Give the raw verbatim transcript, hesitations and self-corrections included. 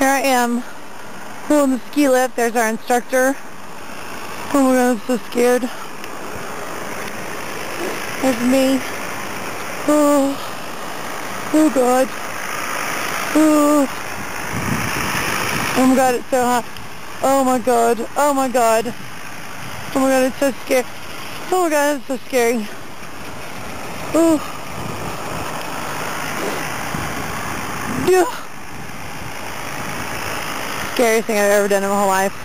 Here I am, pulling the ski lift. There's our instructor. Oh my god, I'm so scared. There's me. Oh, oh god. Oh, oh my god, it's so hot. Oh my god, oh my god. Oh my god, it's so scary. Oh my god, it's so scary. Oh. Yeah. Scariest thing I've ever done in my whole life.